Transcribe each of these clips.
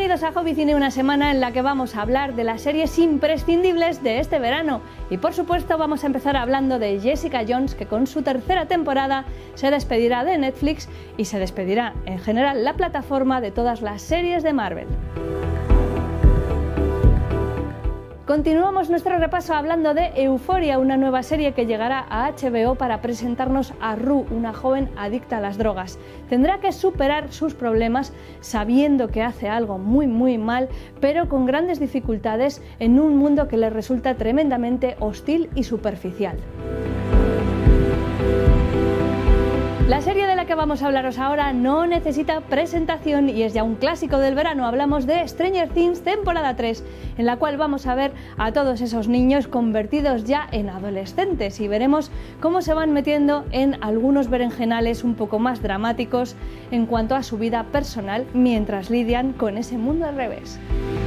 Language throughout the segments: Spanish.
Bienvenidos a Hobby Cine, una semana en la que vamos a hablar de las series imprescindibles de este verano. Y por supuesto vamos a empezar hablando de Jessica Jones, que con su tercera temporada se despedirá de Netflix y se despedirá en general la plataforma de todas las series de Marvel. Continuamos nuestro repaso hablando de Euphoria, una nueva serie que llegará a HBO para presentarnos a Rue, una joven adicta a las drogas. Tendrá que superar sus problemas sabiendo que hace algo muy mal, pero con grandes dificultades en un mundo que le resulta tremendamente hostil y superficial. La serie de la que vamos a hablaros ahora no necesita presentación y es ya un clásico del verano. Hablamos de Stranger Things temporada 3, en la cual vamos a ver a todos esos niños convertidos ya en adolescentes y veremos cómo se van metiendo en algunos berenjenales un poco más dramáticos en cuanto a su vida personal mientras lidian con ese mundo al revés.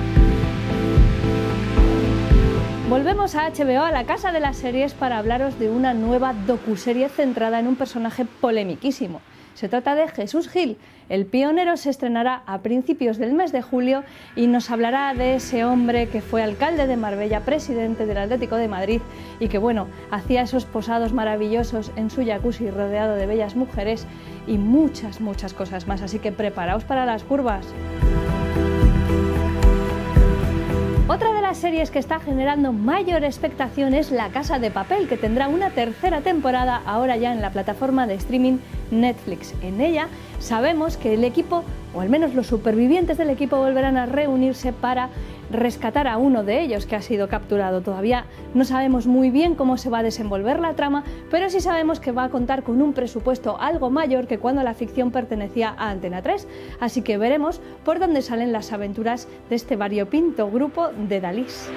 Volvemos a HBO, a la casa de las series, para hablaros de una nueva docuserie centrada en un personaje polemiquísimo. Se trata de Jesús Gil. El pionero se estrenará a principios del mes de julio y nos hablará de ese hombre que fue alcalde de Marbella, presidente del Atlético de Madrid y que, bueno, hacía esos posados maravillosos en su jacuzzi rodeado de bellas mujeres y muchas cosas más. Así que preparaos para las curvas. Otra de las series que está generando mayor expectación es La Casa de Papel, que tendrá una tercera temporada ahora ya en la plataforma de streaming Netflix. En ella sabemos que el equipo, o al menos los supervivientes del equipo, volverán a reunirse para rescatar a uno de ellos que ha sido capturado. Todavía no sabemos muy bien cómo se va a desenvolver la trama, pero sí sabemos que va a contar con un presupuesto algo mayor que cuando la ficción pertenecía a Antena 3, así que veremos por dónde salen las aventuras de este variopinto grupo de Dalís.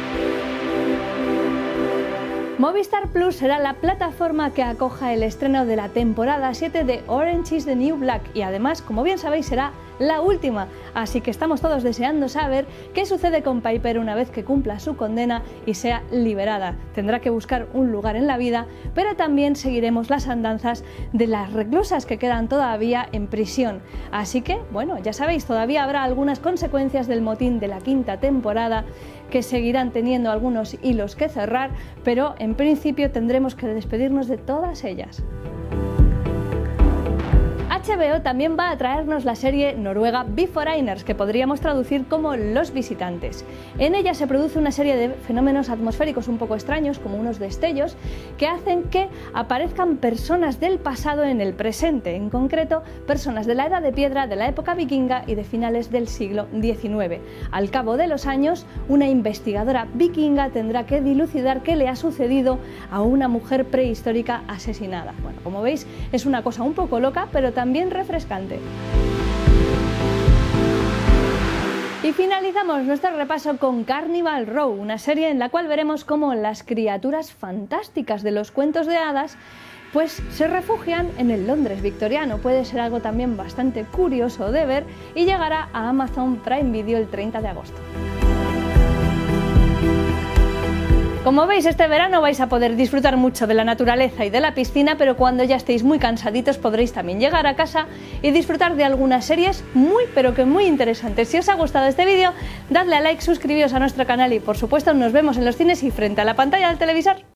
Movistar Plus será la plataforma que acoja el estreno de la temporada 7 de Orange is the New Black y además, como bien sabéis, será la última, así que estamos todos deseando saber qué sucede con Piper una vez que cumpla su condena y sea liberada. Tendrá que buscar un lugar en la vida, pero también seguiremos las andanzas de las reclusas que quedan todavía en prisión. Así que, bueno, ya sabéis, todavía habrá algunas consecuencias del motín de la quinta temporada que seguirán teniendo algunos hilos que cerrar, pero en principio tendremos que despedirnos de todas ellas. HBO también va a traernos la serie noruega Beforeigners, que podríamos traducir como Los Visitantes. En ella se produce una serie de fenómenos atmosféricos un poco extraños, como unos destellos, que hacen que aparezcan personas del pasado en el presente, en concreto personas de la Edad de Piedra, de la época vikinga y de finales del siglo XIX. Al cabo de los años, una investigadora vikinga tendrá que dilucidar qué le ha sucedido a una mujer prehistórica asesinada. Bueno, como veis, es una cosa un poco loca, pero también refrescante. Y finalizamos nuestro repaso con Carnival Row, una serie en la cual veremos cómo las criaturas fantásticas de los cuentos de hadas pues se refugian en el Londres victoriano. Puede ser algo también bastante curioso de ver y llegará a Amazon Prime Video el 30 de agosto. Como veis, este verano vais a poder disfrutar mucho de la naturaleza y de la piscina, pero cuando ya estéis muy cansaditos podréis también llegar a casa y disfrutar de algunas series pero que muy interesantes. Si os ha gustado este vídeo, dadle a like, suscribíos a nuestro canal y por supuesto nos vemos en los cines y frente a la pantalla del televisor.